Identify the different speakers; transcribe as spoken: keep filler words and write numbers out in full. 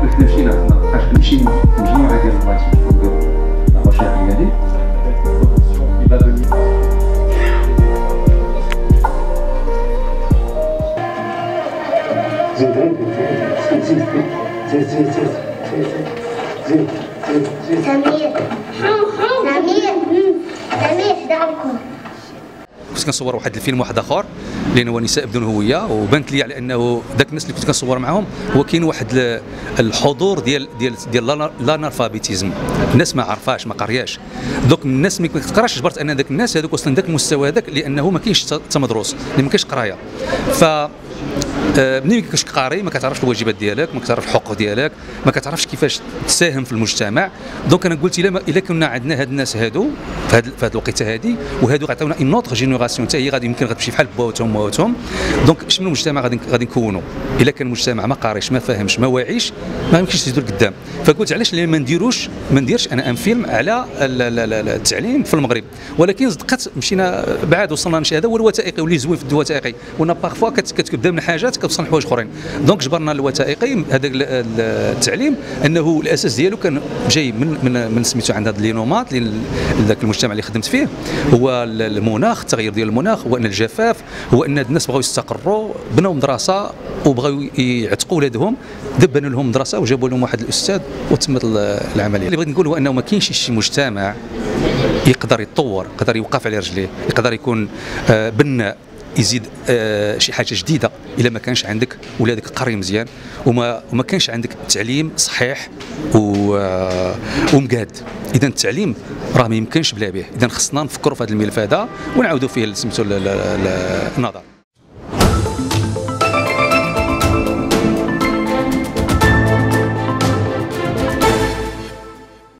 Speaker 1: حنا مشينا بقاش نمشي مجموعه ديال المرات نديرو لا ريشيرش ديالي زيد زيد زيد زيد زيد زيد زيد زيد
Speaker 2: سمير سمير سمير دعمكم.
Speaker 3: كنت كنصور واحد الفيلم واحد اخر لان هو نساء بدون هويه، وبانت لي على انه ذاك الناس اللي كنت كنصور معاهم هو كاين واحد الحضور ديال ديال ديال لانالفابيتيزم، الناس ما عرفاش ما قرياش. دوك الناس ملي كتقراش جبرت ان ذاك الناس هذوك وصلوا لذاك المستوى هذاك لانه ما كاينش تمدروس، ما كاينش قرايه. ف ملي ما كنتش قاري ما كتعرفش الواجبات ديالك، ما كتعرفش الحقوق ديالك، ما كتعرفش كيفاش تساهم في المجتمع. دونك انا قلت الا الا كنا عندنا هاد الناس هادو في هاد في هاد الوقيته هادي وهادو غيعطيونا اون اوتر جينيراسيون حتى هي غادي يمكن غتمشي بحال بواتهم واتهم. دونك شنو المجتمع غادي غادي نكونوا؟ الا كان المجتمع ما قاريش ما فاهمش ما واعيش ما يمكنش يزيدوا لقدام. فقلت علاش ما نديروش ما نديرش انا ان فيلم على التعليم في المغرب. ولكن صدقت مشينا بعد وصلنا لشي هذا هو الوثائقي واللي زوين في الوثائقي، وانا باغفوا كتبدا من حاجات كتوصل لحوايج اخرين. دونك جبرنا الوثائقي هذاك التعليم انه الاساس ديالو كان جاي من من من سميتو عند هذا لينومات ذاك المجتمع اللي خدمت فيه، هو المناخ، التغير ديال المناخ، هو ان الجفاف، هو ان الناس بغاو يستقروا، بناو مدرسه وبغاو يعتقوا ولادهم، دبنوا لهم مدرسه وجابوا لهم واحد الاستاذ وتمت العمليه. اللي بغيت نقول هو انه ما كاينش شي مجتمع يقدر يتطور، يقدر يوقف على رجليه، يقدر يكون بناء يزيد آه شي حاجه جديده الا ما كانش عندك ولادك قاري مزيان وما وما كانش عندك تعليم صحيح آه ومقاد. اذا التعليم راه ما يمكنش بلا به. اذا خصنا نفكروا في هذا الملف هذا ونعاودوا فيه سميتو النظر.